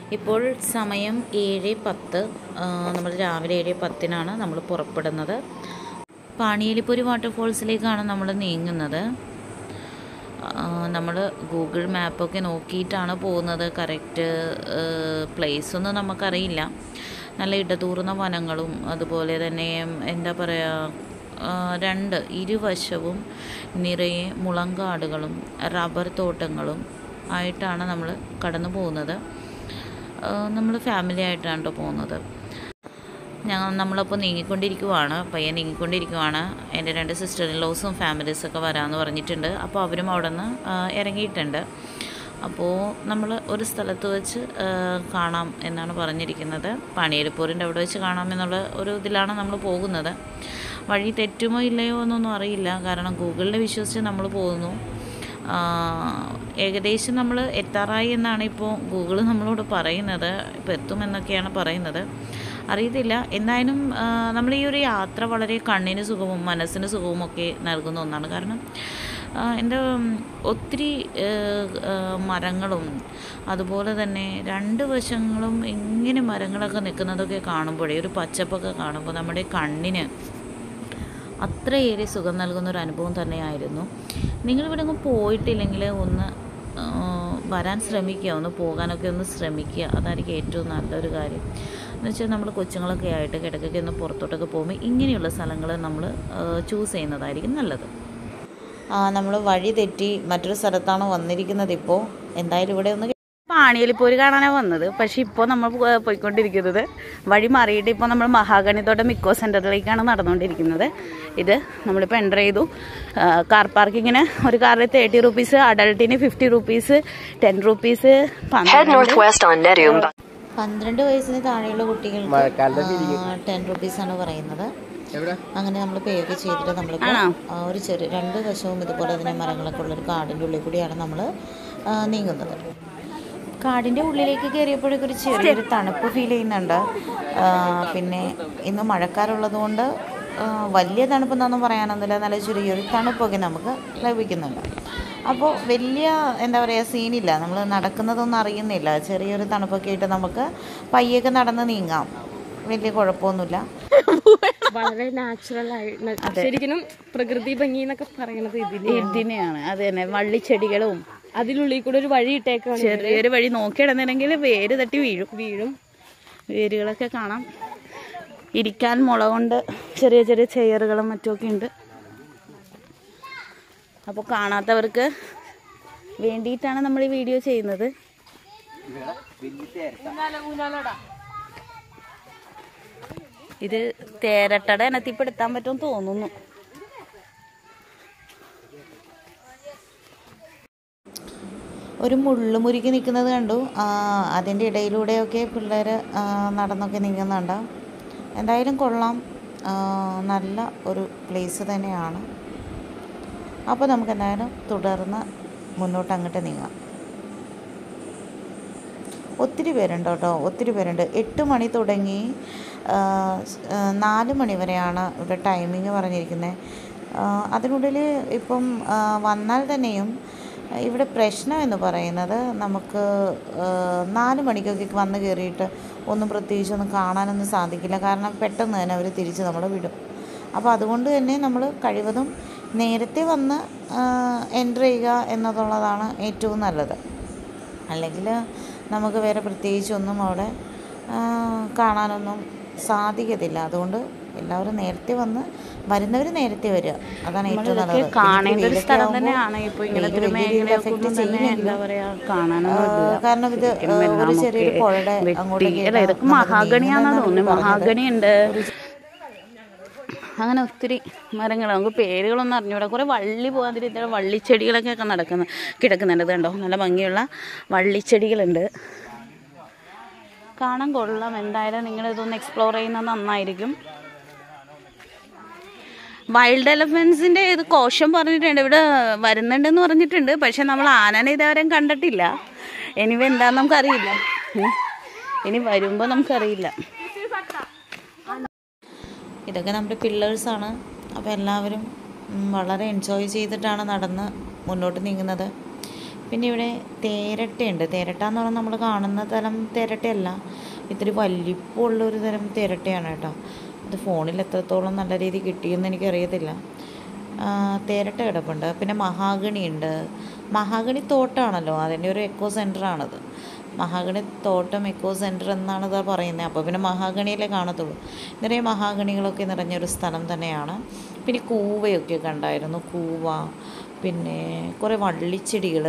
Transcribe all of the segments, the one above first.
ഇപ്പോൾ സമയം 7:10. നമ്മൾ രാവിലെ 7:10-നാണ് നമ്മൾ പുറപ്പെടുന്നത്. പാണിയേലിപ്പൊരി വാട്ടർഫോൾസിലേക്കാണ് നമ്മൾ നീങ്ങുന്നത്. നമ്മൾ ഗൂഗിൾ മാപ്പൊക്കെ നോക്കിയിട്ടാണ് പോകുന്നത്. കറക്റ്റ് പ്ലേസൊന്നും നമുക്കറിയില്ല. നല്ല ഇടതൂർന്ന വനങ്ങളും അതുപോലെ തന്നെ എന്താ പറയുക, ഇരുവശവും നിറയെ മുളങ്കാടുകളും റബ്ബർ തോട്ടങ്ങളും ആയിട്ടാണ് നമ്മൾ കടന്നു പോകുന്നത്. നമ്മൾ ഫാമിലി ആയിട്ടാണ് കേട്ടോ പോകുന്നത്. നമ്മളപ്പോൾ പയ്യെ നീങ്ങിക്കൊണ്ടിരിക്കുവാണ്. എൻ്റെ 2 സിസ്റ്റർ-ഇൻ-ലോസും ഫാമിലീസൊക്കെ വരാമെന്ന് പറഞ്ഞിട്ടുണ്ട്. അപ്പോൾ അവരും അവിടെ നിന്ന് ഇറങ്ങിയിട്ടുണ്ട്. അപ്പോൾ നമ്മൾ ഒരു സ്ഥലത്ത് വെച്ച് കാണാം എന്നാണ് പറഞ്ഞിരിക്കുന്നത്. പാണിയേലിപ്പോരിൻ്റെ അവിടെ വെച്ച് കാണാം എന്നുള്ള ഒരു ഇതിലാണ് നമ്മൾ പോകുന്നത്. വഴി തെറ്റുമോ ഇല്ലയോ എന്നൊന്നും അറിയില്ല. കാരണം ഗൂഗിളിനെ വിശ്വസിച്ച് നമ്മൾ പോകുന്നു. ഏകദേശം നമ്മൾ എത്താറായി എന്നാണ് ഇപ്പോൾ ഗൂഗിൾ നമ്മളോട് പറയുന്നത്. ഇപ്പോൾ എത്തുമെന്നൊക്കെയാണ് പറയുന്നത്. അറിയത്തില്ല. എന്തായാലും നമ്മൾ ഈ ഒരു യാത്ര വളരെ കണ്ണിന് സുഖവും മനസ്സിന് സുഖവും ഒക്കെ നൽകുന്ന ഒന്നാണ്. കാരണം ഒത്തിരി മരങ്ങളും അതുപോലെ തന്നെ 2 വശങ്ങളും ഇങ്ങനെ മരങ്ങളൊക്കെ നിൽക്കുന്നതൊക്കെ കാണുമ്പോഴേ, ഒരു പച്ചപ്പൊക്കെ കാണുമ്പോൾ നമ്മുടെ കണ്ണിന് അത്രയേറെ സുഖം നൽകുന്നൊരു അനുഭവം തന്നെയായിരുന്നു. നിങ്ങളിവിടെ ഒന്നും പോയിട്ടില്ലെങ്കിൽ ഒന്ന് വരാൻ ശ്രമിക്കുക, ഒന്ന് പോകാനൊക്കെ ഒന്ന് ശ്രമിക്കുക. അതായിരിക്കും ഏറ്റവും നല്ലൊരു കാര്യം. എന്നുവെച്ചാൽ നമ്മൾ കൊച്ചുങ്ങളൊക്കെ ആയിട്ട് കിടക്കൊക്കെ ഒന്ന് പുറത്തോട്ടൊക്കെ പോകുമ്പോൾ ഇങ്ങനെയുള്ള സ്ഥലങ്ങൾ നമ്മൾ ചൂസ് ചെയ്യുന്നതായിരിക്കും നല്ലത്. നമ്മൾ വഴി തെറ്റി മറ്റൊരു സ്ഥലത്താണ് വന്നിരിക്കുന്നത്. ഇപ്പോൾ എന്തായാലും ഇവിടെ ഒന്ന് പാണിയേലിപ്പോര് കാണാനാണ് വന്നത്. പക്ഷേ ഇപ്പോൾ നമ്മൾ പോയിക്കൊണ്ടിരിക്കുന്നത് വഴി മാറിയിട്ട് ഇപ്പോൾ നമ്മൾ മഹാഗണിത്തോട്ടം ഇക്കോ സെൻറ്ററിലേക്കാണ് നടന്നുകൊണ്ടിരിക്കുന്നത്. ഇത് നമ്മളിപ്പോൾ എൻ്റർ ചെയ്തു. കാർ പാർക്കിങ്ങിന് ഒരു കാറിൽ 30 rupees, അഡൾട്ടിന് 50 rupees, 10 rupees. 12 വയസ്സിന് താഴെയുള്ള കുട്ടികൾക്ക് 10 rupees ആണ് പറയുന്നത്. അങ്ങനെ നമ്മൾ പേ ഒക്കെ ചെയ്തിട്ട് നമ്മളിപ്പോൾ ഒരു 2 വശവും ഇതുപോലെ തന്നെ മരങ്ങളൊക്കെ ഉള്ളൊരു കാടിൻ്റെ ഉള്ളിൽ കൂടിയാണ് നമ്മൾ നീങ്ങുന്നത്. കാടിൻ്റെ ഉള്ളിലേക്ക് കയറിയപ്പോഴേക്കും ഒരു ചെറിയൊരു തണുപ്പ് ഫീൽ ചെയ്യുന്നുണ്ട്. പിന്നെ ഇന്ന് മഴക്കാറുള്ളത് കൊണ്ട് വലിയ തണുപ്പെന്നൊന്നും പറയാനൊന്നുമില്ല. നല്ല ചെറിയൊരു തണുപ്പൊക്കെ നമുക്ക് ലഭിക്കുന്നുണ്ട്. അപ്പോൾ വലിയ എന്താ പറയുക സീനില്ല. നമ്മൾ നടക്കുന്നതൊന്നും അറിയുന്നില്ല. ചെറിയൊരു തണുപ്പൊക്കെ ആയിട്ട് നമുക്ക് പയ്യൊക്കെ നടന്ന് നീങ്ങാം. വലിയ കുഴപ്പമൊന്നുമില്ല. വളരെ നാച്ചുറൽ ആയിട്ട് ശരിക്കും പ്രകൃതി ഭംഗി എന്നൊക്കെ പറയുന്നത് ഇതിനെയാണ്. അത് തന്നെ, വള്ളിച്ചെടികളും അതിനുള്ളിൽ കൂടെ ഒരു വഴി ഇട്ടേക്കാണ്. ചെറിയൊരു വഴി നോക്കിയിടുന്നുണ്ടെങ്കിൽ വേര് തട്ടി വീഴും. വേരുകളൊക്കെ കാണാം. ഇരിക്കാൻ മുള കൊണ്ട് ചെറിയ ചെറിയ ചെയറുകളും മറ്റുമൊക്കെ ഉണ്ട്. അപ്പോൾ കാണാത്തവർക്ക് വേണ്ടിയിട്ടാണ് നമ്മൾ ഈ വീഡിയോ ചെയ്യുന്നത്. ഇത് തേരട്ടയുടെ ഇനത്തിൽപ്പെടുത്താൻ പറ്റുമെന്ന് തോന്നുന്നു. ഒരു മുള്ളുമുരുക്കി നിൽക്കുന്നത് കണ്ടു. അതിൻ്റെ ഇടയിലൂടെയൊക്കെ പിള്ളേർ നടന്നൊക്കെ നീങ്ങുന്നുണ്ട്. എന്തായാലും കൊള്ളാം. നല്ല ഒരു പ്ലേസ് തന്നെയാണ്. അപ്പോൾ നമുക്ക് എന്തായാലും തുടർന്ന് മുന്നോട്ട് അങ്ങോട്ട് നീങ്ങാം. ഒത്തിരി പേരുണ്ട് കേട്ടോ, ഒത്തിരി പേരുണ്ട്. 8 മണി തുടങ്ങി 4 മണി വരെയാണ് ഇവിടെ ടൈമിങ് പറഞ്ഞിരിക്കുന്നത്. അതിനുള്ളിൽ ഇപ്പം വന്നാൽ തന്നെയും ഇവിടെ പ്രശ്നം എന്ന് പറയുന്നത് നമുക്ക് 4 മണിക്കൊക്കെ വന്ന് കയറിയിട്ട് ഒന്നും പ്രത്യേകിച്ചൊന്നും കാണാനൊന്നും സാധിക്കില്ല. കാരണം പെട്ടെന്ന് തന്നെ അവർ തിരിച്ച് നമ്മളെ വിടും. അപ്പോൾ അതുകൊണ്ട് തന്നെ നമ്മൾ കഴിവതും നേരത്തെ വന്ന് എൻ്റർ ചെയ്യുക എന്നതുള്ളതാണ് ഏറ്റവും നല്ലത്. അല്ലെങ്കിൽ നമുക്ക് വേറെ പ്രത്യേകിച്ചൊന്നും അവിടെ കാണാനൊന്നും സാധിക്കത്തില്ല. അതുകൊണ്ട് എല്ലാവരും നേരത്തെ വന്ന് വരുന്നവർ നേരത്തെ വരിക, അതാണ് ഏറ്റവും നല്ലത്. കാണേണ്ട ഒരു സ്ഥലം തന്നെയാണ്. ഇപ്പോൾ ഇങ്ങനത്തെ ഒരു എഫക്റ്റ് ചെയ്യുന്നില്ല. കാരണം ഇത് ഒരു ചെറിയൊരു പുഴയുടെ അങ്ങോട്ടേക്ക് ഇതൊക്കെ മഹാഗണിയാണെന്ന് തോന്നുന്നു. മഹാഗണി ഉണ്ട്. അങ്ങനെ ഒത്തിരി മരങ്ങൾ, നമുക്ക് പേരുകളൊന്നും അറിഞ്ഞൂടാ. കുറേ വള്ളി പോകാൻ രീതിയിലുള്ള വള്ളിച്ചെടികളൊക്കെ കിടക്കുന്നുണ്ട്. കണ്ടോ, നല്ല ഭംഗിയുള്ള വള്ളിച്ചെടികളുണ്ട്. കാണാൻ കൊള്ളാം. എന്തായാലും നിങ്ങളിതൊന്ന് എക്സ്പ്ലോർ ചെയ്യുന്നത് നന്നായിരിക്കും. വൈൽഡ് എലഫൻസിൻ്റെ ഇത് കോശം പറഞ്ഞിട്ടുണ്ട്, ഇവിടെ വരുന്നുണ്ടെന്ന് പറഞ്ഞിട്ടുണ്ട്. പക്ഷെ നമ്മൾ ആനനെ ഇതുവരെയും കണ്ടിട്ടില്ല. എനിവ എന്താണെന്ന് നമുക്കറിയില്ല. ഇനി വരുമ്പോൾ നമുക്കറിയില്ല. ഇതൊക്കെ നമ്മുടെ പില്ലേഴ്സാണ്. അപ്പോൾ എല്ലാവരും വളരെ എൻജോയ് ചെയ്തിട്ടാണ് നടന്ന് മുന്നോട്ട് നീങ്ങുന്നത്. പിന്നെ ഇവിടെ തേരട്ടയുണ്ട്. തേരട്ട എന്ന് പറഞ്ഞാൽ നമ്മൾ കാണുന്ന തരം തേരട്ടയല്ല, ഇത്തിരി വലിപ്പമുള്ളൊരു തരം തേരട്ടയാണ് കേട്ടോ. അത് ഫോണിൽ എത്രത്തോളം നല്ല രീതിയിൽ കിട്ടിയെന്ന് എനിക്കറിയത്തില്ല. തേരട്ട കിടപ്പുണ്ട്. പിന്നെ മഹാഗണി ഉണ്ട്. മഹാഗണി തോട്ടമാണല്ലോ, അതിൻ്റെ ഒരു എക്കോ സെൻറ്ററാണത്. മഹാഗണി തോട്ടം എക്കോ സെൻറ്റർ എന്നാണ് ഇതാ പറയുന്നത്. അപ്പോൾ പിന്നെ മഹാഗണിയിലേ കാണത്തുള്ളൂ. നിറയെ മഹാഗണികളൊക്കെ നിറഞ്ഞൊരു സ്ഥലം തന്നെയാണ്. പിന്നെ കൂവയൊക്കെ കണ്ടായിരുന്നു, കൂവ, പിന്നെ കുറേ വള്ളിച്ചെടികൾ,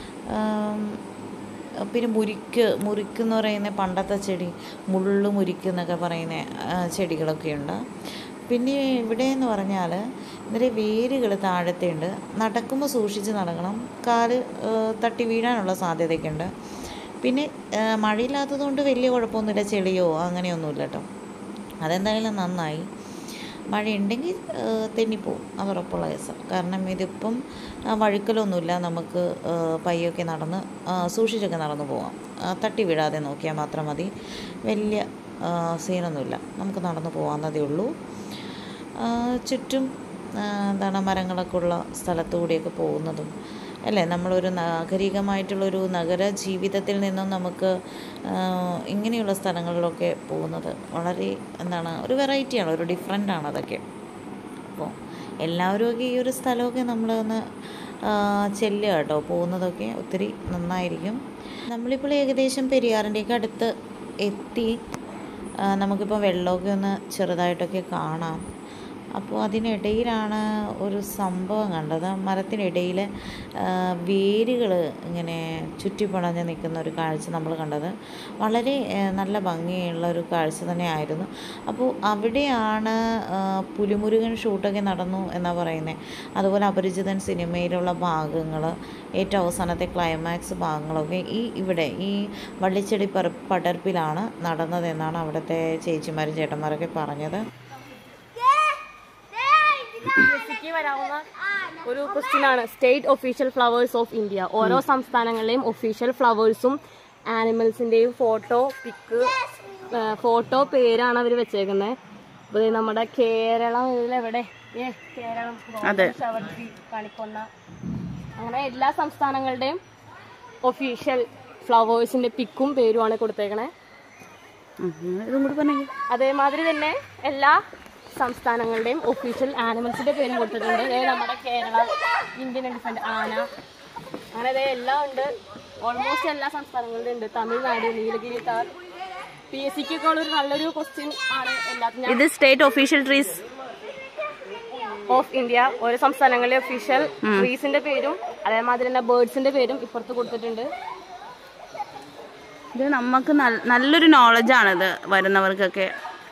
പിന്നെ മുരിക്ക് എന്ന് പറയുന്ന പണ്ടത്തെ ചെടി, മുള്ളു മുരിക്ക് എന്നൊക്കെ പറയുന്ന ചെടികളൊക്കെയുണ്ട്. പിന്നെ ഇവിടെ എന്ന് പറഞ്ഞാൽ നിറയെ വേരുകൾ താഴത്തെയുണ്ട്. നടക്കുമ്പോൾ സൂക്ഷിച്ച് നടക്കണം, കാല് തട്ടി വീഴാനുള്ള സാധ്യതയൊക്കെയുണ്ട്. പിന്നെ മഴയില്ലാത്തതുകൊണ്ട് വലിയ കുഴപ്പമൊന്നുമില്ല, ചെളിയോ അങ്ങനെയൊന്നുമില്ല കേട്ടോ. അതെന്തായാലും നന്നായി. മഴയുണ്ടെങ്കിൽ തെന്നിപ്പോവും, അത് ഉറപ്പുള്ള കേസ്. കാരണം ഇതിപ്പം വഴുക്കലൊന്നുമില്ല, നമുക്ക് പയ്യൊക്കെ നടന്ന് സൂക്ഷിച്ചൊക്കെ നടന്നു പോകാം. തട്ടി വീഴാതെ നോക്കിയാൽ മാത്രം മതി, വലിയ സീനൊന്നുമില്ല, നമുക്ക് നടന്നു പോകാവുന്നതേ ഉള്ളൂ. ചുറ്റും മരങ്ങളൊക്കെ ഉള്ള സ്ഥലത്തുകൂടിയൊക്കെ പോകുന്നതും അല്ലേ, നമ്മളൊരു നാഗരികമായിട്ടുള്ളൊരു നഗര ജീവിതത്തിൽ നിന്നും നമുക്ക് ഇങ്ങനെയുള്ള സ്ഥലങ്ങളിലൊക്കെ പോകുന്നത് വളരെ ഒരു വെറൈറ്റിയാണ്, ഒരു ഡിഫറെൻ്റാണ് അതൊക്കെ. അപ്പോൾ എല്ലാവരുമൊക്കെ ഈ ഒരു സ്ഥലമൊക്കെ നമ്മളൊന്ന് ചെല്ലുക കേട്ടോ, പോകുന്നതൊക്കെ ഒത്തിരി നന്നായിരിക്കും. നമ്മളിപ്പോൾ ഏകദേശം പെരിയാറിൻ്റെയൊക്കെ അടുത്ത് എത്തി. നമുക്കിപ്പോൾ വെള്ളമൊക്കെ ഒന്ന് ചെറുതായിട്ടൊക്കെ കാണാം. അപ്പോൾ അതിനിടയിലാണ് ഒരു സംഭവം കണ്ടത്. മരത്തിനിടയിൽ വേരുകൾ ഇങ്ങനെ ചുറ്റിപ്പണഞ്ഞ് നിൽക്കുന്ന ഒരു കാഴ്ച നമ്മൾ കണ്ടത്. വളരെ നല്ല ഭംഗിയുള്ള ഒരു കാഴ്ച തന്നെയായിരുന്നു. അപ്പോൾ അവിടെയാണ് പുലിമുരുകൻ ഷൂട്ടൊക്കെ നടന്നു എന്നാണ് പറയുന്നത്. അതുപോലെ അപരിചിതൻ സിനിമയിലുള്ള ഭാഗങ്ങൾ, ഏറ്റവും അവസാനത്തെ ക്ലൈമാക്സ് ഭാഗങ്ങളൊക്കെ ഇവിടെ ഈ വള്ളിച്ചെടി പടർപ്പിലാണ് നടന്നതെന്നാണ് അവിടുത്തെ ചേച്ചിമാരും ചേട്ടന്മാരൊക്കെ പറഞ്ഞത്. വരാവുന്ന ഒരു ക്വസ്റ്റ്യൻ ആണ്, state official flowers of India. ഓരോ സംസ്ഥാനങ്ങളിലെയും ഒഫീഷ്യൽ ഫ്ലവേഴ്സും ആനിമൽസിന്റെയും ഫോട്ടോ പേരാണ് അവർ വെച്ചേക്കുന്നത്. അപ്പോൾ നമ്മുടെ കേരളം ഇതിലെവിടെ, കേരളം കാണിക്കൊന്ന, അങ്ങനെ എല്ലാ സംസ്ഥാനങ്ങളുടെയും ഒഫീഷ്യൽ ഫ്ലവേഴ്സിന്റെ പിക്കും പേരുമാണ് കൊടുത്തേക്കണേ. അതേമാതിരി തന്നെ എല്ലാ സംസ്ഥാനങ്ങളുടെയും ഒഫീഷ്യൽ ആനിമൽസിന്റെ പേരും കൊടുത്തിട്ടുണ്ട്. നമ്മുടെ കേരള, ഇന്ത്യൻ എലിഫന്റ്, ആന, അങ്ങനെ എല്ലാം ഉണ്ട്. ഓൾമോസ്റ്റ് എല്ലാ സംസ്ഥാനങ്ങളിലും ഉണ്ട്. തമിഴ്നാട്, നീലഗിരി താർ. PSCക്ക് ഒക്കെ ഒരു നല്ലൊരു ക്വസ്റ്റ്യൻ ആണ് എല്ലാത്തിനും. ഇത് state official trees of India. ഓരോ സംസ്ഥാനങ്ങളിലെ ഒഫീഷ്യൽ ട്രീസിന്റെ പേരും അതേമാതിരി തന്നെ ബേർഡ്സിന്റെ പേരും ഇപ്പുറത്ത് കൊടുത്തിട്ടുണ്ട്. ഇത് നമുക്ക് നല്ലൊരു നോളജാണിത് വരുന്നവർക്കൊക്കെ.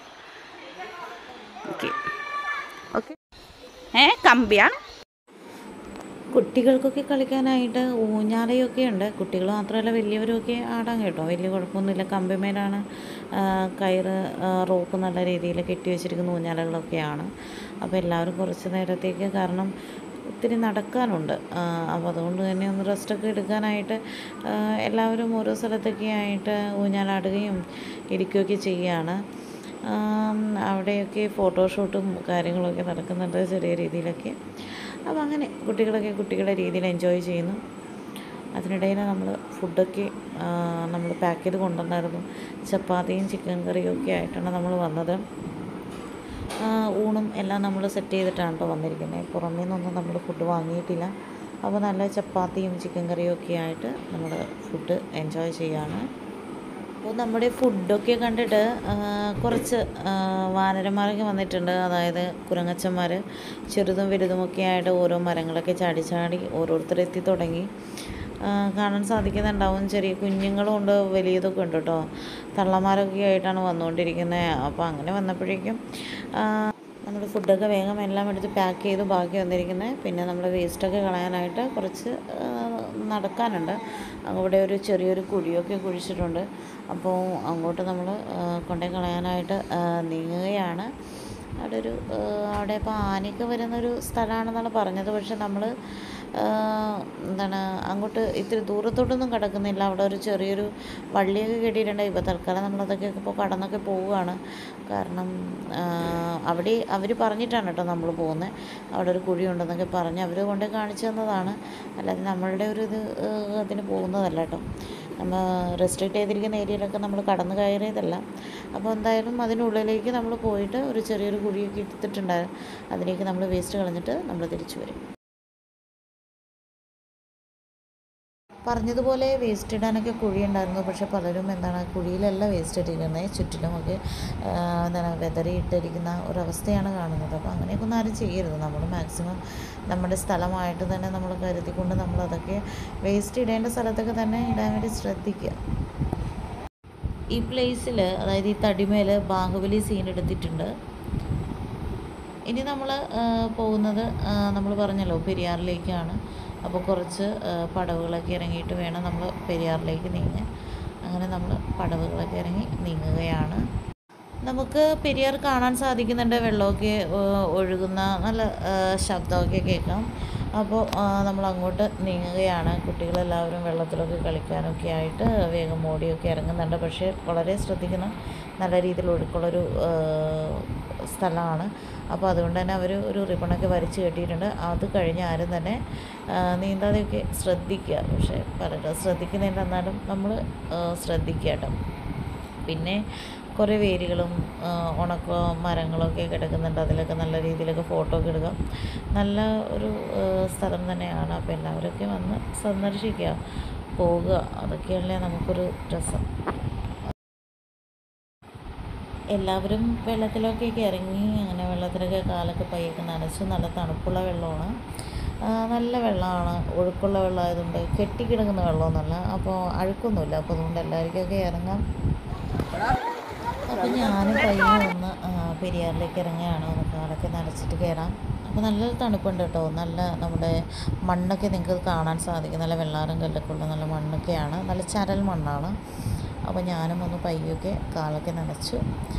കമ്പിയാണ്. കുട്ടികൾക്കൊക്കെ കളിക്കാനായിട്ട് ഊഞ്ഞാലയൊക്കെ ഉണ്ട്. കുട്ടികൾ മാത്രമല്ല വലിയവരൊക്കെ ആടാൻ കേട്ടോ, വലിയ കുഴപ്പമൊന്നുമില്ല. കമ്പിമേലാണ് കയറ്, റോപ്പ് നല്ല രീതിയിൽ കെട്ടി വെച്ചിരിക്കുന്ന ഊഞ്ഞാലകളൊക്കെയാണ്. അപ്പോൾ എല്ലാവരും കുറച്ച് നേരത്തേക്ക്, കാരണം ഒത്തിരി നടക്കാനുണ്ട്, അപ്പോൾ അതുകൊണ്ട് തന്നെ ഒന്ന് റെസ്റ്റൊക്കെ എടുക്കാനായിട്ട് എല്ലാവരും ഓരോ സ്ഥലത്തൊക്കെ ആയിട്ട് ഊഞ്ഞാലാടുകയും ഇരിക്കുകയൊക്കെ ചെയ്യുകയാണ്. അവിടെയൊക്കെ ഫോട്ടോഷൂട്ടും കാര്യങ്ങളൊക്കെ നടക്കുന്നുണ്ട് ചെറിയ രീതിയിലൊക്കെ. അപ്പോൾ അങ്ങനെ കുട്ടികളൊക്കെ കുട്ടികളുടെ രീതിയിൽ എൻജോയ് ചെയ്യുന്നു. അതിനിടയിൽ ഫുഡൊക്കെ നമ്മൾ പാക്ക് ചെയ്ത് കൊണ്ടുവന്നായിരുന്നു. ചപ്പാത്തിയും ചിക്കൻ കറിയും ഒക്കെ ആയിട്ടാണ് നമ്മൾ വന്നത്. ഊണും എല്ലാം നമ്മൾ സെറ്റ് ചെയ്തിട്ടാണ് കേട്ടോ വന്നിരിക്കുന്നത്. പുറമേ നിന്നൊന്നും നമ്മൾ ഫുഡ് വാങ്ങിയിട്ടില്ല. അപ്പോൾ നല്ല ചപ്പാത്തിയും ചിക്കൻ കറിയും ഒക്കെ ആയിട്ട് നമ്മൾ ഫുഡ് എൻജോയ് ചെയ്യാണ്. അപ്പോൾ നമ്മുടെ ഫുഡൊക്കെ കണ്ടിട്ട് കുറച്ച് വാനരന്മാരൊക്കെ വന്നിട്ടുണ്ട്. അതായത് കുരങ്ങച്ചന്മാർ, ചെറുതും വലുതുമൊക്കെ ആയിട്ട് ഓരോ മരങ്ങളൊക്കെ ചാടി ചാടി ഓരോരുത്തരെത്തി തുടങ്ങി. കാണാൻ സാധിക്കുന്നുണ്ടാവും. ചെറിയ കുഞ്ഞുങ്ങളും ഉണ്ട്, വലിയതൊക്കെ ഉണ്ട് കേട്ടോ. തള്ളമാരൊക്കെ ആയിട്ടാണ് വന്നുകൊണ്ടിരിക്കുന്നത്. അപ്പോൾ അങ്ങനെ വന്നപ്പോഴേക്കും നമ്മൾ ഫുഡൊക്കെ വേഗം എല്ലാം എടുത്ത് പാക്ക് ചെയ്ത് ബാക്കി വന്നിരിക്കുന്നത്. പിന്നെ നമ്മൾ വേസ്റ്റൊക്കെ കളയാനായിട്ട് കുറച്ച് നടക്കാനുണ്ട്. അവിടെ ഒരു ചെറിയൊരു കുഴിയൊക്കെ കുഴിച്ചിട്ടുണ്ട്. അപ്പോൾ അങ്ങോട്ട് നമ്മൾ കൊണ്ടുപോയി കളയാനായിട്ട് നീങ്ങുകയാണ്. അവിടെ ഇപ്പോൾ ആനയൊക്കെ വരുന്നൊരു സ്ഥലമാണെന്നാണ് പറഞ്ഞത്. പക്ഷെ നമ്മൾ എന്താണ് അങ്ങോട്ട് ഇത്തിരി ദൂരത്തോട്ടൊന്നും കിടക്കുന്നില്ല. അവിടെ ഒരു ചെറിയൊരു വള്ളിയൊക്കെ കെട്ടിയിട്ടുണ്ട്. ഇപ്പോൾ തൽക്കാലം നമ്മളതൊക്കെ ഇപ്പോൾ കടന്നൊക്കെ പോവുകയാണ്. കാരണം അവിടെ അവർ പറഞ്ഞിട്ടാണ് കേട്ടോ നമ്മൾ പോകുന്നത്. അവിടെ ഒരു കുഴിയുണ്ടെന്നൊക്കെ പറഞ്ഞ് അവർ കൊണ്ട് കാണിച്ചു തന്നതാണ്. അല്ലാതെ നമ്മളുടെ ഒരു അതിന് പോകുന്നതല്ല കേട്ടോ. നമ്മൾ റെസ്ട്രിക്റ്റ് ചെയ്തിരിക്കുന്ന ഏരിയയിലൊക്കെ നമ്മൾ കടന്നു കയറിയതല്ല. അപ്പോൾ എന്തായാലും അതിനുള്ളിലേക്ക് നമ്മൾ പോയിട്ട് ഒരു ചെറിയൊരു കുഴിയൊക്കെ എടുത്തിട്ടുണ്ടായിരുന്നു. അതിലേക്ക് നമ്മൾ വേസ്റ്റ് കളഞ്ഞിട്ട് നമ്മൾ തിരിച്ചു വരും. പറഞ്ഞതുപോലെ വേസ്റ്റ് ഇടാനൊക്കെ കുഴിയുണ്ടായിരുന്നു. പക്ഷെ പലരും കുഴിയിലല്ല വേസ്റ്റ് ഇട്ടിരിക്കുന്നത്, ചുറ്റിലുമൊക്കെ വെതറിയിട്ടിരിക്കുന്ന ഒരവസ്ഥയാണ് കാണുന്നത്. അപ്പോൾ അങ്ങനെയൊക്കെ ഒന്നും ആരും ചെയ്യരുത്. നമ്മൾ മാക്സിമം നമ്മുടെ സ്ഥലമായിട്ട് തന്നെ നമ്മൾ കരുതിക്കൊണ്ട് നമ്മളതൊക്കെ വേസ്റ്റ് ഇടേണ്ട സ്ഥലത്തൊക്കെ തന്നെ ഇടാൻ വേണ്ടി ശ്രദ്ധിക്കുക. ഈ പ്ലേസിൽ, അതായത് ഈ തടിമേൽ ബാഹുബലി സീൻ എടുത്തിട്ടുണ്ട്. ഇനി നമ്മൾ പോകുന്നത് നമ്മൾ പറഞ്ഞല്ലോ പെരിയാറിലേക്കാണ്. അപ്പോൾ കുറച്ച് പടവുകളൊക്കെ ഇറങ്ങിയിട്ട് വേണം നമ്മൾ പെരിയാറിലേക്ക് നീങ്ങാൻ. അങ്ങനെ നമ്മൾ പടവുകളൊക്കെ ഇറങ്ങി നീങ്ങുകയാണ്. നമുക്ക് പെരിയാർ കാണാൻ സാധിക്കുന്നുണ്ട്. വെള്ളമൊക്കെ ഒഴുകുന്ന നല്ല ശബ്ദമൊക്കെ കേൾക്കാം. അപ്പോൾ നമ്മൾ അങ്ങോട്ട് നീങ്ങുകയാണ്. കുട്ടികളെല്ലാവരും വെള്ളത്തിലൊക്കെ കളിക്കാനൊക്കെ ആയിട്ട് വേഗം ഓടിയൊക്കെ ഇറങ്ങുന്നുണ്ട്. പക്ഷേ വളരെ ശ്രദ്ധിക്കണം, നല്ല രീതിയിൽ ഒഴുക്കുള്ളൊരു സ്ഥലമാണ്. അപ്പോൾ അതുകൊണ്ട് തന്നെ അവർ ഒരു റിബണൊക്കെ വരച്ച് കെട്ടിയിട്ടുണ്ട്. അത് കഴിഞ്ഞ് ആരും തന്നെ നീന്താതെയൊക്കെ ശ്രദ്ധിക്കുക. പക്ഷേ പലരും ശ്രദ്ധിക്കുന്നില്ല, എന്നാലും നമ്മൾ ശ്രദ്ധിക്കുക കേട്ടോ. പിന്നെ കുറേ വേരുകളും ഉണക്ക മരങ്ങളൊക്കെ കിടക്കുന്നുണ്ട്. അതിലൊക്കെ നല്ല രീതിയിലൊക്കെ ഫോട്ടോ ഒക്കെ എടുക്കാം. നല്ല ഒരു സ്ഥലം തന്നെയാണ്. അപ്പോൾ എല്ലാവരൊക്കെ വന്ന് സന്ദർശിക്കുക, പോവുക. അതൊക്കെയല്ലേ നമുക്കൊരു രസം. എല്ലാവരും വെള്ളത്തിലൊക്കെ ഇറങ്ങി അങ്ങനെ വെള്ളത്തിലൊക്കെ കാലൊക്കെ പയ്യൊക്കെ നനച്ചു. നല്ല തണുപ്പുള്ള വെള്ളമാണ്, നല്ല വെള്ളമാണ്. ഒഴുക്കുള്ള വെള്ളമായതുകൊണ്ട് കെട്ടിക്കിടക്കുന്ന വെള്ളമൊന്നുമല്ല, അപ്പോൾ അഴുക്കൊന്നുമില്ല. അപ്പോൾ അതുകൊണ്ട് എല്ലാവർക്കൊക്കെ ഇറങ്ങാം. അപ്പോൾ ഞാനും പയ്യെ ഒന്ന് പെരിയാറിലേക്ക് ഇറങ്ങുകയാണ്. ഒന്ന് കാലൊക്കെ നനച്ചിട്ട് കയറാം. അപ്പോൾ നല്ലൊരു തണുപ്പുണ്ട് കേട്ടോ. നല്ല നമ്മുടെ മണ്ണൊക്കെ നിങ്ങൾക്ക് കാണാൻ സാധിക്കും. നല്ല വെള്ളാരം കല്ലൊക്കെ ഉള്ള നല്ല മണ്ണൊക്കെയാണ്, നല്ല ചരൽ മണ്ണാണ്. അപ്പോൾ ഞാനും ഒന്ന് പയ്യൊക്കെ കാലൊക്കെ നനച്ചു.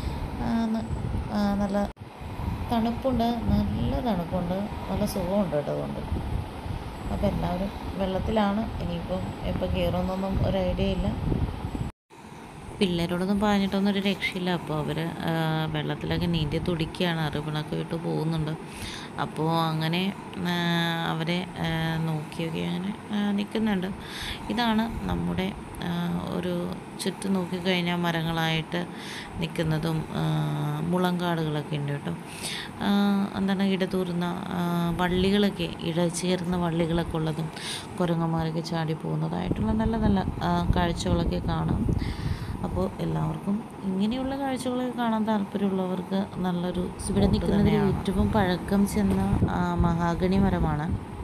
നല്ല തണുപ്പുണ്ട്, നല്ല തണുപ്പുണ്ട്, നല്ല സുഖമുണ്ട് കേട്ടോ. അതുകൊണ്ട് അപ്പോൾ എല്ലാവരും വെള്ളത്തിലാണ്. ഇനിയിപ്പം എപ്പോൾ കയറുമെന്നൊന്നും ഒരു ഐഡിയ ഇല്ല. പിള്ളേരോടൊന്നും പറഞ്ഞിട്ടൊന്നും ഒരു രക്ഷയില്ല. അപ്പോൾ അവർ വെള്ളത്തിലൊക്കെ നീന്തി തുടിക്കുകയാണ്, അറിവിളൊക്കെ വിട്ട് പോകുന്നുണ്ട്. അപ്പോൾ അങ്ങനെ അവരെ നോക്കിയൊക്കെ അങ്ങനെ നിൽക്കുന്നുണ്ട്. ഇതാണ് നമ്മുടെ ഒരു ചുറ്റും നോക്കിക്കഴിഞ്ഞാൽ മരങ്ങളായിട്ട് നിൽക്കുന്നതും മുളങ്കാടുകളൊക്കെ ഉണ്ട് കേട്ടോ. ഇടതൂർന്ന വള്ളികളൊക്കെ, ഇഴചേർന്ന വള്ളികളൊക്കെ ഉള്ളതും കുരങ്ങന്മാരൊക്കെ ചാടി പോകുന്നതായിട്ടുള്ള നല്ല നല്ല കാഴ്ചകളൊക്കെ കാണാം. അപ്പോൾ എല്ലാവർക്കും ഇങ്ങനെയുള്ള കാഴ്ചകളൊക്കെ കാണാൻ താല്പര്യമുള്ളവർക്ക് നല്ലൊരു ഇവിടെ നിൽക്കുന്നത് ഏറ്റവും പഴക്കം ചെന്ന മഹാഗണി മരമാണ്.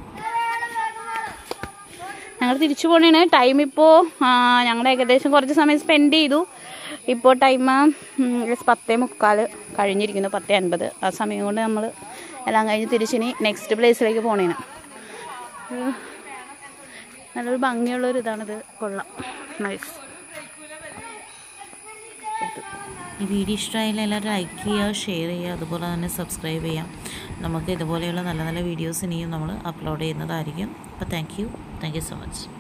ഞങ്ങൾ തിരിച്ചു പോകണേ. ടൈം ഇപ്പോൾ ഞങ്ങൾ ഏകദേശം കുറച്ച് സമയം സ്പെൻഡ് ചെയ്തു. ഇപ്പോൾ ടൈം 10:45 കഴിഞ്ഞിരിക്കുന്നു, 10:50. ആ സമയം കൊണ്ട് നമ്മൾ എല്ലാം കഴിഞ്ഞ് തിരിച്ചിനി നെക്സ്റ്റ് പ്ലേസിലേക്ക് പോണേന്. നല്ലൊരു ഭംഗിയുള്ളൊരു ഇതാണിത്, കൊള്ളാം, നൈസ്. ഈ വീഡിയോ ഇഷ്ടമായാലും എല്ലാവരും ലൈക്ക് ചെയ്യുക, ഷെയർ ചെയ്യുക, അതുപോലെ തന്നെ സബ്സ്ക്രൈബ് ചെയ്യാം. നമുക്ക് ഇതുപോലെയുള്ള നല്ല നല്ല വീഡിയോസ് ഇനിയും നമ്മൾ അപ്ലോഡ് ചെയ്യുന്നതായിരിക്കും. അപ്പോൾ താങ്ക് യു സോ മച്ച്.